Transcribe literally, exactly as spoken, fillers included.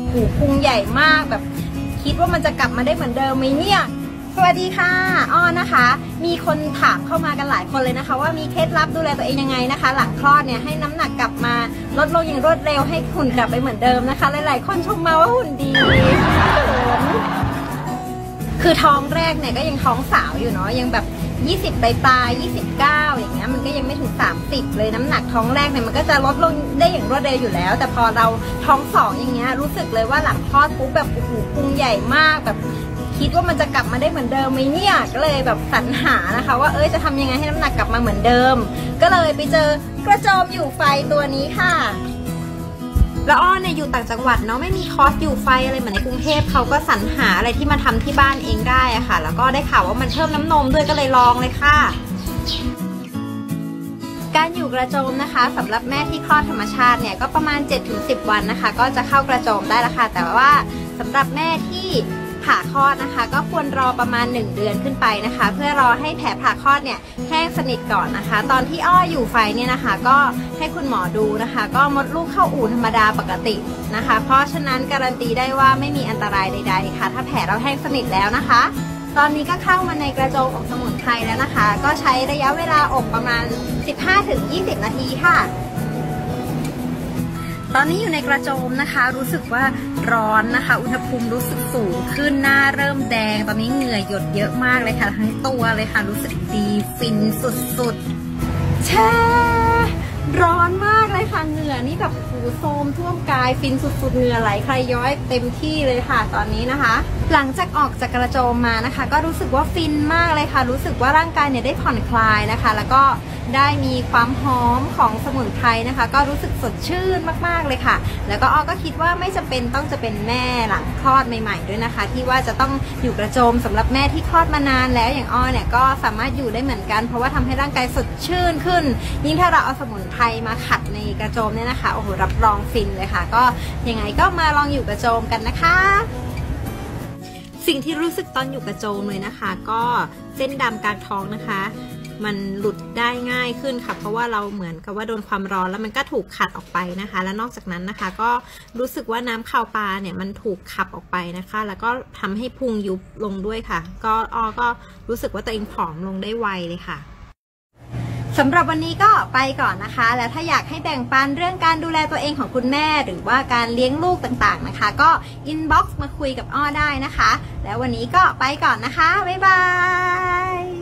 หูพุงใหญ่มากแบบคิดว่ามันจะกลับมาได้เหมือนเดิมไหมเนี่ยสวัสดีค่ะอ้อนะคะมีคนถามเข้ามากันหลายคนเลยนะคะว่ามีเคล็ดลับดูแลตัวเองยังไงนะคะหลังคลอดเนี่ยให้น้ำหนักกลับมาลดลงอย่างรวดเร็วให้หุ่นกลับไปเหมือนเดิมนะคะหลายๆคนชมมาว่าหุ่นดีคือท้องแรกเนี่ยก็ยังท้องสาวอยู่เนาะยังแบบยี่สิบปลายปลายยี่สิบเก้าอย่างเงี้ยมันก็ยังไม่ถึงสามสิบเลยน้ำหนักท้องแรกเนี่ยมันก็จะลดลงได้อย่างรวดเร็วอยู่แล้วแต่พอเราท้องสองอย่างเงี้ยรู้สึกเลยว่าหลังคลอดปุ๊บแบบโอ้โหพุงใหญ่มากแบบคิดว่ามันจะกลับมาได้เหมือนเดิมไหมเนี่ยก็เลยแบบสรรหานะคะว่าเอ้ยจะทำยังไงให้น้ำหนักกลับมาเหมือนเดิมก็เลยไปเจอกระโจมอยู่ไฟตัวนี้ค่ะแล้วอ้อเนี่ยอยู่ต่างจังหวัดเนาะไม่มีคอร์สอยู่ไฟอะไรเหมือนในกรุงเทพเขาก็สรรหาอะไรที่มาทำที่บ้านเองได้อะค่ะแล้วก็ได้ข่าวว่ามันเพิ่มน้ำนมด้วยก็เลยลองเลยค่ะการอยู่กระโจมนะคะสำหรับแม่ที่คลอดธรรมชาติเนี่ยก็ประมาณ เจ็ดถึงสิบ วันนะคะก็จะเข้ากระโจมได้แล้วค่ะแต่ว่าสำหรับแม่ที่ผ่าคลอดนะคะก็ควรรอประมาณหนึ่งเดือนขึ้นไปนะคะเพื่อรอให้แผลผ่าคลอดเนี่ยแห้งสนิทก่อนนะคะตอนที่อ้ออยู่ไฟเนี่ยนะคะก็ให้คุณหมอดูนะคะก็มดลูกเข้าอู่ธรรมดาปกตินะคะเพราะฉะนั้นการันตีได้ว่าไม่มีอันตรายใดๆค่ะถ้าแผลเราแห้งสนิทแล้วนะคะตอนนี้ก็เข้ามาในกระโจมของสมุนไพรแล้วนะคะก็ใช้ระยะเวลาอบประมาณ สิบห้าถึงยี่สิบ นาทีค่ะตอนนี้อยู่ในกระโจมนะคะรู้สึกว่าร้อนนะคะอุณหภูมิรู้สึกสูงขึ้นหน้าเริ่มแดงตอนนี้เหงื่อหยดเยอะมากเลยค่ะทั้งตัวเลยค่ะรู้สึกดีฟินสุดๆแช่ร้อนมากเลยค่ะเหงื่อนี่แบบหูโซมท่วมกายฟินสุดๆเหงื่อไหลใครย้อยเต็มที่เลยค่ะตอนนี้นะคะหลังจากออกจากกระโจมมานะคะก็รู้สึกว่าฟินมากเลยค่ะรู้สึกว่าร่างกายเนี่ยได้ผ่อนคลายนะคะแล้วก็ได้มีความหอมของสมุนไพรนะคะก็รู้สึกสดชื่นมากๆเลยค่ะแล้วก็อ้อก็คิดว่าไม่จำเป็นต้องจะเป็นแม่หลังคลอดใหม่ๆด้วยนะคะที่ว่าจะต้องอยู่กระโจมสำหรับแม่ที่คลอดมานานแล้วอย่างอ้อเนี่ยก็สามารถอยู่ได้เหมือนกันเพราะว่าทำให้ร่างกายสดชื่นขึ้นยิ่งถ้าเราเอาสมุนไพรมาขัดในกระโจมเนี่ยนะคะโอ้โหรับรองฟินเลยค่ะก็ยังไงก็มาลองอยู่กระโจมกันนะคะสิ่งที่รู้สึกตอนอยู่กระโจมเลยนะคะก็เส้นดำกลางท้องนะคะมันหลุดได้ง่ายขึ้นค่ะเพราะว่าเราเหมือนกับว่าโดนความร้อนแล้วมันก็ถูกขัดออกไปนะคะและนอกจากนั้นนะคะก็รู้สึกว่าน้ำคาวปลาเนี่ยมันถูกขับออกไปนะคะแล้วก็ทำให้พุงยุบลงด้วยค่ะก็อ้อก็รู้สึกว่าตัวเองผอมลงได้ไวเลยค่ะสำหรับวันนี้ก็ไปก่อนนะคะแล้วถ้าอยากให้แบ่งปันเรื่องการดูแลตัวเองของคุณแม่หรือว่าการเลี้ยงลูกต่างๆนะคะก็อินบ็อกซ์มาคุยกับอ้อได้นะคะแล้ววันนี้ก็ไปก่อนนะคะบ๊ายบาย